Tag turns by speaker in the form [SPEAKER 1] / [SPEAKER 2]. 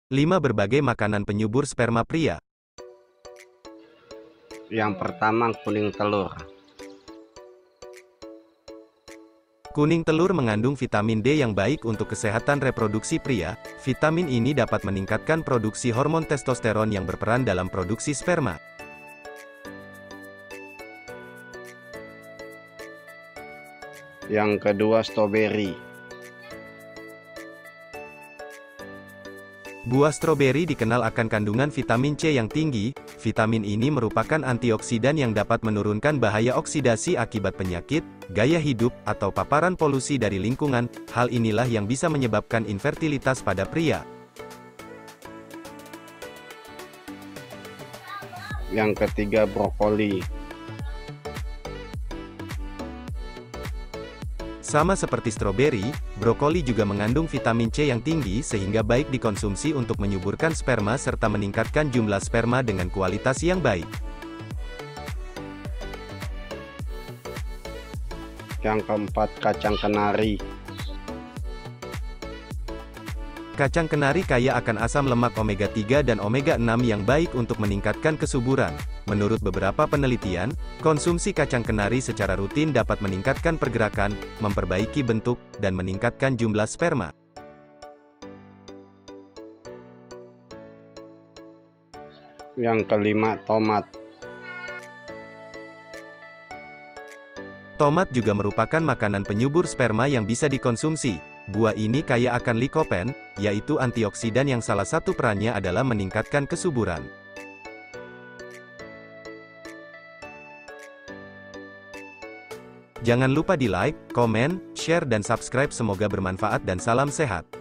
[SPEAKER 1] 5 berbagai makanan penyubur sperma pria.
[SPEAKER 2] Yang pertama, kuning telur.
[SPEAKER 1] Kuning telur mengandung vitamin D yang baik untuk kesehatan reproduksi pria. Vitamin ini dapat meningkatkan produksi hormon testosteron yang berperan dalam produksi sperma.
[SPEAKER 2] Yang kedua, stroberi.
[SPEAKER 1] Buah stroberi dikenal akan kandungan vitamin C yang tinggi. Vitamin ini merupakan antioksidan yang dapat menurunkan bahaya oksidasi akibat penyakit, gaya hidup, atau paparan polusi dari lingkungan. Hal inilah yang bisa menyebabkan infertilitas pada pria.
[SPEAKER 2] Yang ketiga, brokoli.
[SPEAKER 1] Sama seperti stroberi, brokoli juga mengandung vitamin C yang tinggi sehingga baik dikonsumsi untuk menyuburkan sperma serta meningkatkan jumlah sperma dengan kualitas yang baik.
[SPEAKER 2] Yang keempat, kacang kenari.
[SPEAKER 1] Kacang kenari kaya akan asam lemak omega 3 dan omega 6 yang baik untuk meningkatkan kesuburan. Menurut beberapa penelitian, konsumsi kacang kenari secara rutin dapat meningkatkan pergerakan, memperbaiki bentuk, dan meningkatkan jumlah sperma.
[SPEAKER 2] Yang kelima, tomat.
[SPEAKER 1] Tomat juga merupakan makanan penyubur sperma yang bisa dikonsumsi. Buah ini kaya akan likopen, yaitu antioksidan yang salah satu perannya adalah meningkatkan kesuburan. Jangan lupa di like, komen, share dan subscribe, semoga bermanfaat dan salam sehat.